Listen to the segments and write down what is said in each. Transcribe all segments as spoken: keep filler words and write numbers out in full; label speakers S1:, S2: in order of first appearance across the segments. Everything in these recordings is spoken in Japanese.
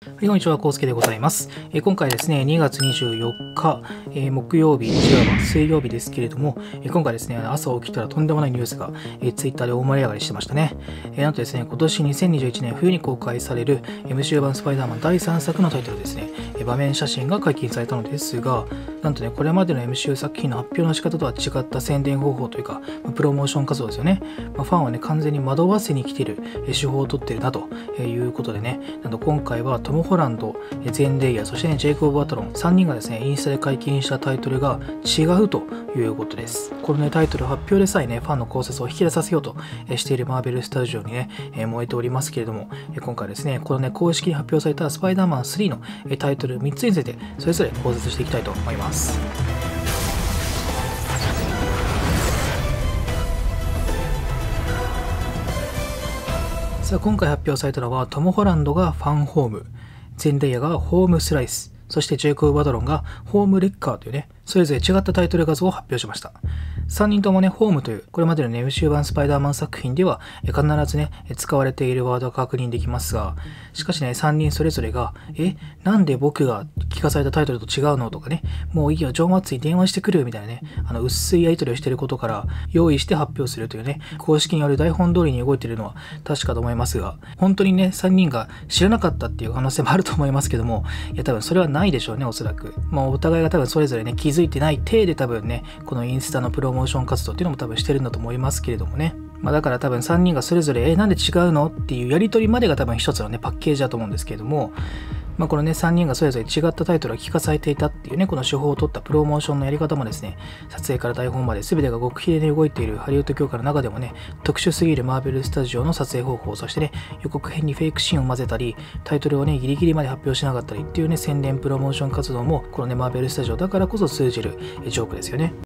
S1: はい、こんにちは、コウスケでございます。えー、今回ですね、にがつにじゅうよっか、えー、木曜日、違うわ、水曜日ですけれども、えー、今回ですね、朝起きたらとんでもないニュースが、えー、ツイッターで大盛り上がりしてましたね。えー、なんとですね、今年にせんにじゅういちねん冬に公開される エムシーユー 版スパイダーマンだいさんさくのタイトルですね、えー、場面写真が解禁されたのですが、なんとね、これまでの エムシーユー 作品の発表の仕方とは違った宣伝方法というか、まあ、プロモーション活動ですよね。まあ、ファンをね、完全に惑わせに来ている、えー、手法をとっているなということでね、なんと今回はトム・ホランド、ゼンデイヤ、そしてね、ジェイコブ・バトロン、さんにんがですね、インスタで解禁したタイトルが違うということです。このね、タイトル発表でさえね、ファンの考察を引き出させようとしているマーベルスタジオにね、燃えておりますけれども、今回ですね、このね、公式に発表されたスパイダーマンスリーのタイトルみっつについて、それぞれ考察していきたいと思います。さあ、今回発表されたのは、トム・ホランドがファンホーム、ゼンデイヤがホームスライス、そしてジェイコブ・バトロンがホームレッカーというね、それぞれ違ったタイトル画像を発表しました。さんにんともね、ホームという、これまでの、ね、エムシーユー 版スパイダーマン作品では必ずね、使われているワードが確認できますが、しかしね、さんにんそれぞれが、え、なんで僕が聞かされたタイトルと違うのとかね、もういいよ、ジョン・ワッツに電話してくるみたいなね、あの、薄いやり取りをしていることから、用意して発表するというね、公式による台本通りに動いているのは確かと思いますが、本当にね、さんにんが知らなかったっていう可能性もあると思いますけども、いや、多分それはないでしょうね、おそらく。まあ、お互いが多分それぞれね、気づいてない体で多分ね、このインスタのプロモーション活動っていうのも多分してるんだと思いますけれどもね。まあだから多分さんにんがそれぞれ、え、なんで違うのっていうやり取りまでが多分一つのね、パッケージだと思うんですけれども、まあこのね、さんにんがそれぞれ違ったタイトルを聞かされていたっていうね、この手法を取ったプロモーションのやり方もですね、撮影から台本まで全てが極秘で動いているハリウッド業界の中でもね、特殊すぎるマーベルスタジオの撮影方法、そしてね、予告編にフェイクシーンを混ぜたり、タイトルをね、ギリギリまで発表しなかったりっていうね、宣伝プロモーション活動も、このね、マーベルスタジオだからこそ通じるジョークですよね。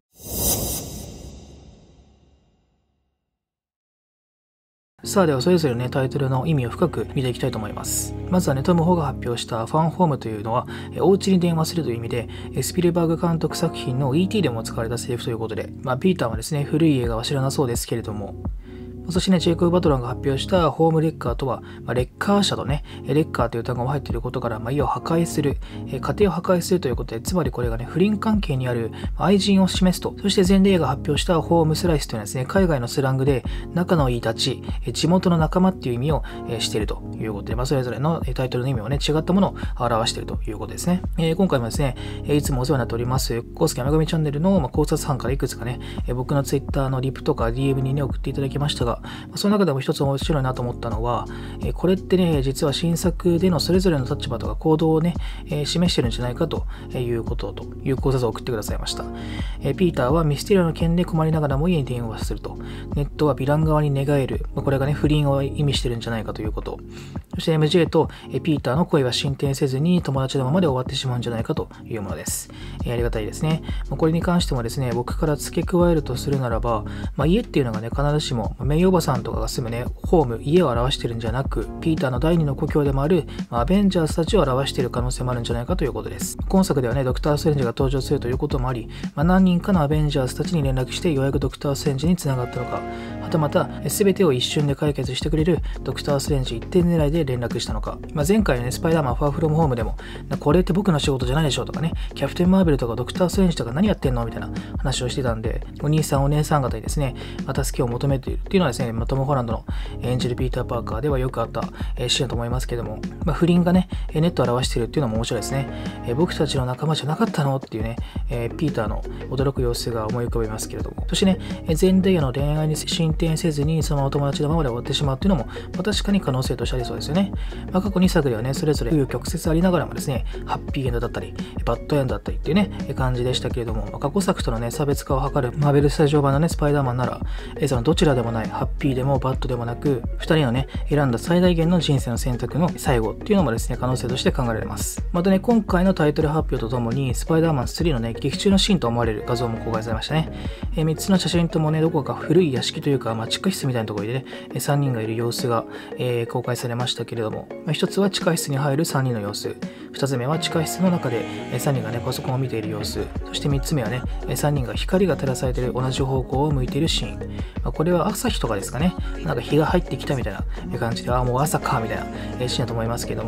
S1: さあではそれぞれねタイトルの意味を深く見ていきたいと思います。まずはねトム・ホが発表したファンホームというのはお家に電話するという意味でスピルバーグ監督作品の イーティー でも使われたセリフということで、まあ、ピーターはですね古い映画は知らなそうですけれども、そしてね、ジェイコブ・バトロンが発表したホームレッカーとは、まあ、レッカー車とね、レッカーという単語も入っていることから、まあ、家を破壊する、え家庭を破壊するということで、つまりこれがね、不倫関係にある愛人を示すと、そしてゼンデイヤが発表したホームスライスというのはですね、海外のスラングで、仲のいいたち、地元の仲間っていう意味をしているということで、まあ、それぞれのタイトルの意味をね、違ったものを表しているということですね。えー、今回もですね、いつもお世話になっております、コウスケ山上チャンネルの考察班からいくつかね、僕のツイッターのリプとか ディーエム にね、送っていただきましたが、その中でも一つ面白いなと思ったのは、えこれってね、実は新作でのそれぞれの立場とか行動をね、え示してるんじゃないかということという考察を送ってくださいました。えピーターはミステリアの件で困りながらも家に電話すると。ネットはヴィラン側に寝返る。これがね、不倫を意味してるんじゃないかということ。そして エムジェー とピーターの恋は進展せずに友達のままで終わってしまうんじゃないかというものです。えありがたいですね。これに関してもですね、僕から付け加えるとするならば、まあ、家っていうのがね、必ずしもメイおばさんとかが住むね、ホーム、家を表しているんじゃなく、ピーターの第二の故郷でもある、まあ、アベンジャーズたちを表している可能性もあるんじゃないかということです。今作ではね、ドクター・ストレンジが登場するということもあり、まあ、何人かのアベンジャーズたちに連絡してようやくドクター・ストレンジに繋がったのか、はたまた全てを一瞬で解決してくれるドクター・ストレンジ一点狙いで連絡したのか、まあ、前回のね、スパイダーマン・ファー・フロム・ホームでも、これって僕の仕事じゃないでしょうとかね、キャプテン・マーベルとかドクター・ストレンジとか何やってんのみたいな話をしてたんで、お兄さんお姉さん方にですね、まあ、助けを求めているっていうのはですね、まあ、トム・ホランドの演じるピーター・パーカーではよくあったシーンだと思いますけども、まあ、不倫がね、ネットを表しているっていうのも面白いですね。僕たちの仲間じゃなかったのっていうね、ピーターの驚く様子が思い浮かびますけれども、そしてね、ゼンデイヤの恋愛に進展せずにそのまま友達のままで終わってしまうっていうのも、まあ、確かに可能性としてありそうですよね。まあ、過去にさくではね、それぞれ紆余曲折ありながらもですね、ハッピーエンドだったり、バッドエンドだったりっていうね、感じでしたけれども、まあ、過去作とのね、差別化を図るマーベルスタジオ版のね、スパイダーマンなら、そのどちらでもない、ハッピーでもバッドでもなく、ふたりのね、選んだ最大限の人生の選択の最後っていうのもですね、可能性として考えられます。またね、今回のタイトル発表とともに、スパイダーマンスリーのね、劇中のシーンと思われる画像も公開されましたね。えー、みっつの写真ともね、どこか古い屋敷というか、まあ、地下室みたいなところでね、さんにんがいる様子が、えー、公開されましたけれども、まあ、ひとつは地下室に入るさんにんの様子、ふたつめは地下室の中でさんにんがね、パソコンを見ている様子、そしてみっつめはね、さんにんが光が照らされている同じ方向を向いているシーン。まあ、これは朝日とかですかね、なんか日が入ってきたみたいな感じで、ああ、もう朝かみたいなシーンだと思いますけども、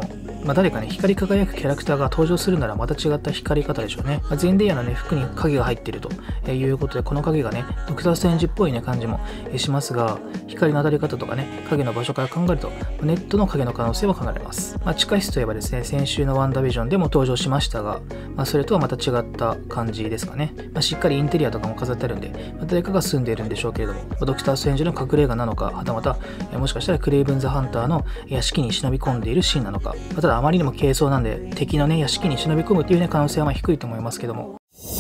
S1: まあ、誰かね、光り輝くキャラクターが登場するならまた違った光り方でしょうね。まあ、ゼンデイヤのね、服に影が入っているということで、この影がね、ドクター・ストレンジっぽいね、感じもしますが、光の当たり方とかね、影の場所から考えると、ネットの影の可能性も考えられます。まあ、地下室といえばですね、先週のワンダービジョンでも登場しましたが、まあ、それとはまた違った感じですかね。まあ、しっかりインテリアとかも飾ってあるんで、まあ、誰かが住んでいるんでしょうけれども、まあ、ドクター・ストレンジの隠れ家なのか、はたまた、もしかしたらクレイブン・ザ・ハンターの屋敷に忍び込んでいるシーンなのか、まあ、ただあまりにも軽装なんで、敵のね、屋敷に忍び込むっていうね、可能性はまあ低いと思いますけども。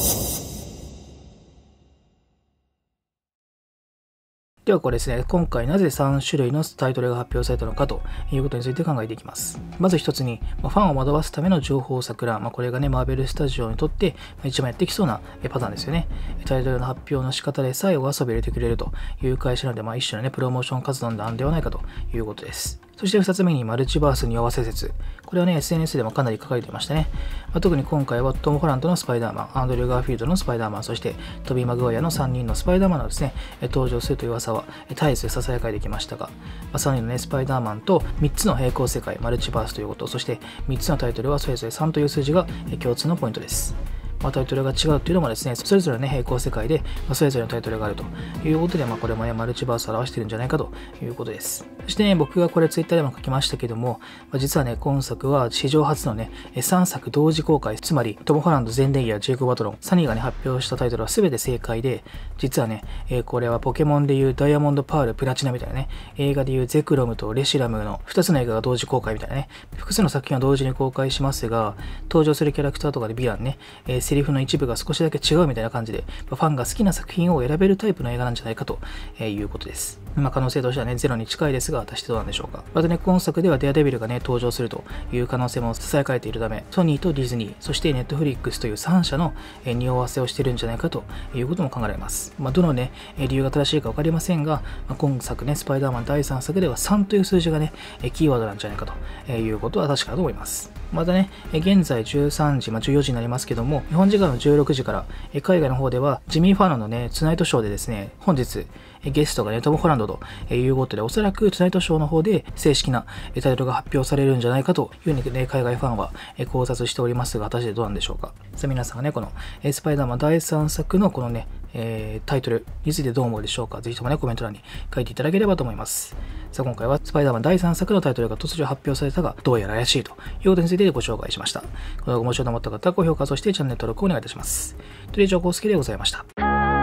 S1: ではこれですね、今回なぜさん種類のタイトルが発表されたのかということについて考えていきます。まず一つに、ファンを惑わすための情報作欄、まあ、これがね、マーベルスタジオにとって一番やってきそうなパターンですよね。タイトルの発表の仕方でさえお遊びを入れてくれるという会社なので、まあ、一種のね、プロモーション活動なんではないかということです。そしてふたつめにマルチバースに合わせ説。これはね、エスエヌエス でもかなり書かれていましたね。まあ、特に今回はトム・ホランドのスパイダーマン、アンドリュー・ガーフィールドのスパイダーマン、そしてトビー・マグワイアのさんにんのスパイダーマンのですね、登場するという噂は絶えず囁かれてきましたが、まあ、さんにんのね、スパイダーマンとみっつの平行世界、マルチバースということ、そしてみっつのタイトルはそれぞれさんという数字が共通のポイントです。まあ、タイトルが違うというのもですね、それぞれの、ね、平行世界で、まあ、それぞれのタイトルがあるということで、まあ、これもね、マルチバースを表しているんじゃないかということです。そしてね、僕がこれツイッターでも書きましたけども、まあ、実はね、今作は史上初のね、さんさく同時公開、つまりトム・ホランド、ゼンデイヤ、ジェイク・バトロン、さんにんがね、発表したタイトルは全て正解で、実はね、えー、これはポケモンでいうダイヤモンド・パール、プラチナみたいなね、映画でいうゼクロムとレシラムのふたつの映画が同時公開みたいなね、複数の作品を同時に公開しますが、登場するキャラクターとかでヴィランね、えー、セリフの一部が少しだけ違うみたいな感じで、ファンが好きな作品を選べるタイプの映画なんじゃないかということです。まあ、可能性としてはね、ゼロに近いですが、果たしてどうなんでしょうか。またね、今作ではデアデビルがね、登場するという可能性も囁かれているため、ソニーとディズニー、そしてネットフリックスというさん社の匂わせをしているんじゃないかということも考えられます。まあ、どのね、理由が正しいか分かりませんが、まあ、今作ね、スパイダーマンだいさんさくではさんという数字がね、キーワードなんじゃないかということは確かだと思います。またね、現在じゅうさんじ、まあ、じゅうよじになりますけども、日本時間のじゅうろくじから、海外の方ではジミー・ファノンのね、ツナイトショーでですね、本日、ゲストがね、トム・ホランドということで、おそらくツナイトショーの方で正式なタイトルが発表されるんじゃないかというふうにね、海外ファンは考察しておりますが、果たしてどうなんでしょうか。さあ皆さんがね、このスパイダーマンだいさんさくのこのね、えー、タイトルについてどう思うでしょうか。ぜひともね、コメント欄に書いていただければと思います。さあ今回はスパイダーマンだいさんさくのタイトルが突如発表されたが、どうやら怪しいということについてご紹介しました。この動画面白いと思った方は高評価、そしてチャンネル登録をお願いいたします。という以上、コウスケでございました。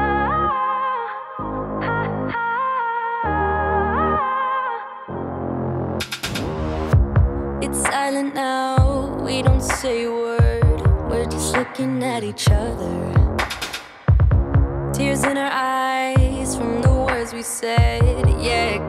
S2: Silent now, we don't say a word, we're just looking at each other. Tears in our eyes from the words we say.